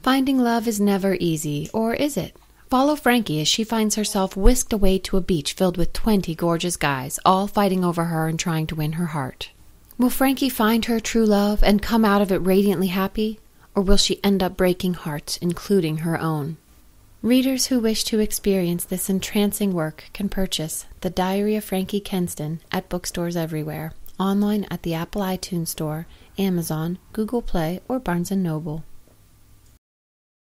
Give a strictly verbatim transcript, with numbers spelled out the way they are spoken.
Finding love is never easy, or is it? Follow Frankie as she finds herself whisked away to a beach filled with twenty gorgeous guys, all fighting over her and trying to win her heart. Will Frankie find her true love and come out of it radiantly happy, or will she end up breaking hearts, including her own? Readers who wish to experience this entrancing work can purchase The Diary of Frankie Kenstun at bookstores everywhere, online at the Apple iTunes Store, Amazon, Google Play, or Barnes and Noble.